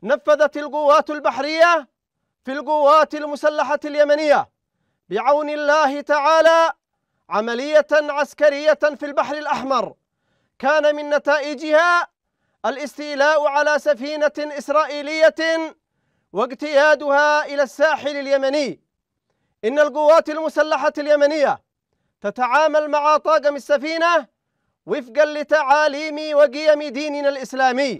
نفذت القوات البحرية في القوات المسلحة اليمنية بعون الله تعالى عملية عسكرية في البحر الأحمر كان من نتائجها الاستيلاء على سفينة إسرائيلية واجتيادها إلى الساحل اليمني. إن القوات المسلحة اليمنية تتعامل مع طاقم السفينة وفقا لتعاليم وقيم ديننا الإسلامي.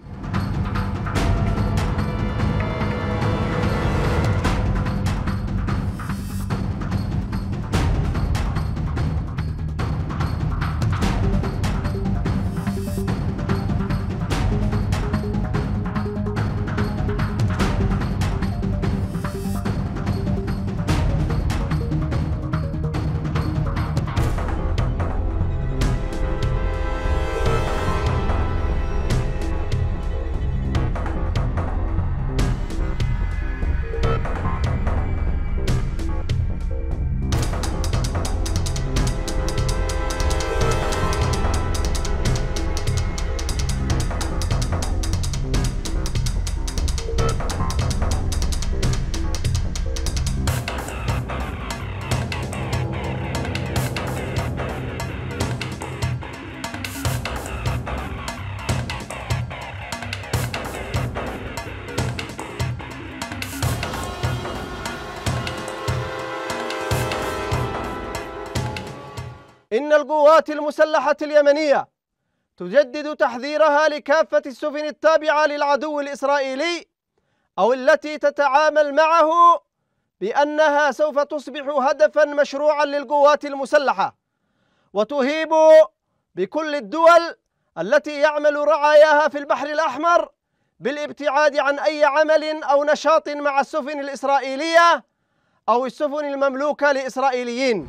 إن القوات المسلحة اليمنية تجدد تحذيرها لكافة السفن التابعة للعدو الإسرائيلي أو التي تتعامل معه بأنها سوف تصبح هدفاً مشروعاً للقوات المسلحة، وتهيب بكل الدول التي يعمل رعاياها في البحر الأحمر بالابتعاد عن أي عمل أو نشاط مع السفن الإسرائيلية أو السفن المملوكة لإسرائيليين.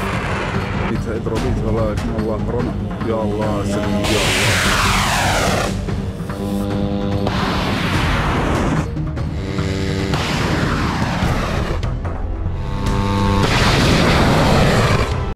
إضربيت والله الله كورونا يا الله سلم يا الله.